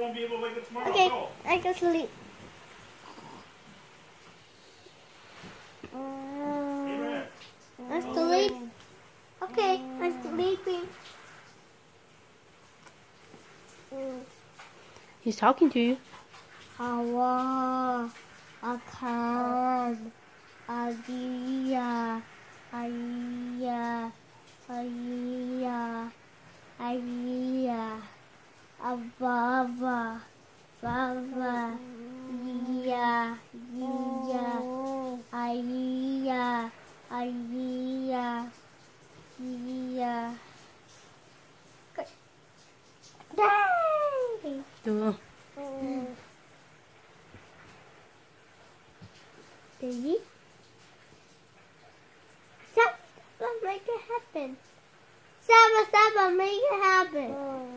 won't be able to wake up tomorrow. Okay, Go. I go sleep. Amen. I'm sleep. Okay, I'm sleeping. He's talking to you. Hawa, Akan, Adia, Aya, Aya, Aya, Ababa, Baba, Iya, Iya, Aya, Aya, Iya. Yay! Tuh. Baby? Stop, make it happen. Stop, make it happen.